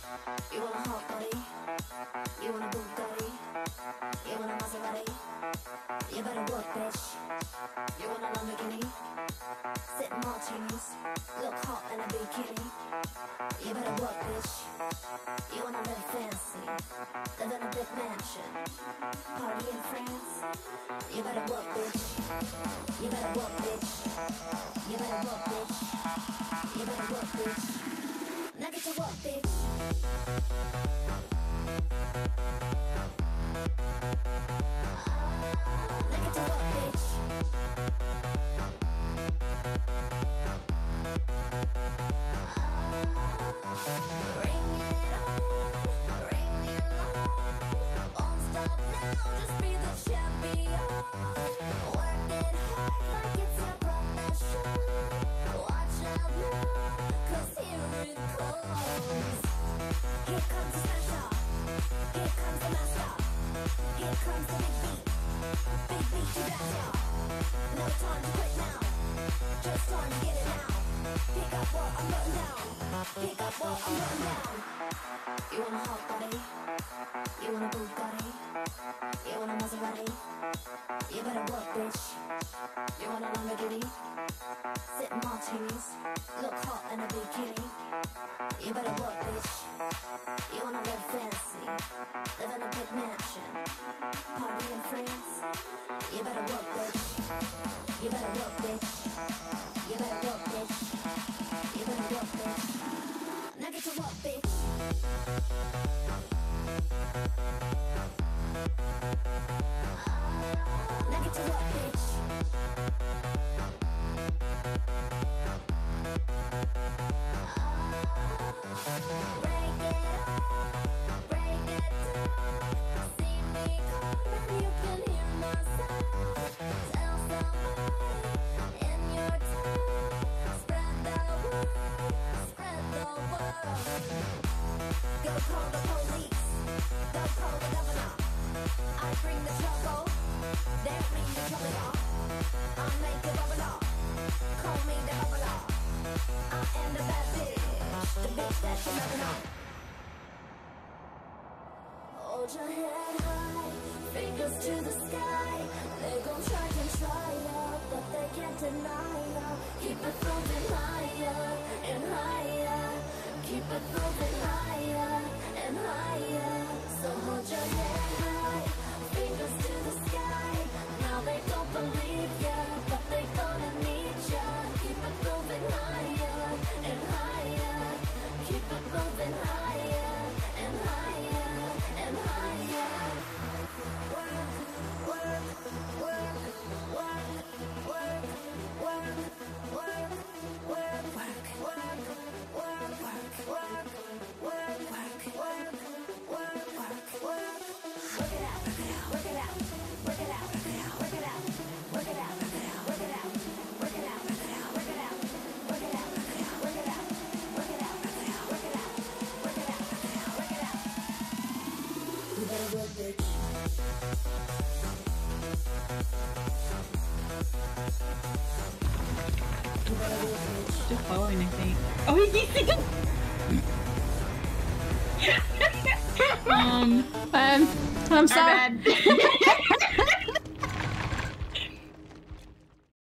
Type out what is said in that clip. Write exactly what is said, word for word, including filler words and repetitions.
You want a hot body? You want a Bugatti? You want a Maserati? You better work, bitch. You want a Lamborghini? Sip martinis, look hot in a bikini. You better work, bitch. You wanna live fancy, live in a big mansion, party in France. You better work, bitch. You better work, bitch. You better work, bitch. You better work, bitch. Now get to work, bitch. Now get to work, bitch. Ring it on, ring it on. Won't stop now, just be the champion. Work it hard like it's your profession. Watch out now, 'cause here it comes. Here comes the smasher, here comes the master, here comes the big beat, big beat to dash. No time to quit now, just time to get it now. Pick up what I'm putting down, pick up what I'm putting down. You want a hot body, you want a Bugatti, you want a Maserati. You better work, bitch. You want a Lamborghini? Sip martinis, look hot in a bikini. You better work, bitch. You wanna live fancy, live in a big mansion, party in France. You better work, bitch. You better work, bitch. You better work, bitch. You better work, bitch. Now get to work, bitch. Now get to work, bitch. Break it up, break it down. See me coming, you can hear my sound. Tell somebody in your town. Spread the word, spread the word. Go call the police, go call the governor. I bring the trouble, they bring the trouble. I make it bubble. Call me the bubble. I am the bad bitch, the bitch that you never know. Hold your head high, fingers to the sky. They gon' try and try ya, but they can't deny ya. Keep it moving higher and higher. Keep it moving higher and higher. So hold your head high, fingers to the sky. Now they don't believe ya, but they gonna need ya. Keep it moving higher and higher. Keep it moving higher and higher and higher. Work, work, work, work, work, work, work, work, work, work, work, work, work, work, work, work, work, work, work. Work it out, work it out, work it out, work it out, work it out, work it out, work it out, work it out, work it out, work it out, work it out, work it out, work it out, work it out, work it out. You better work, bitch. You better work, bitch. Just following, I think. Oh, he's thinking. um, Um, I'm our sorry. bad.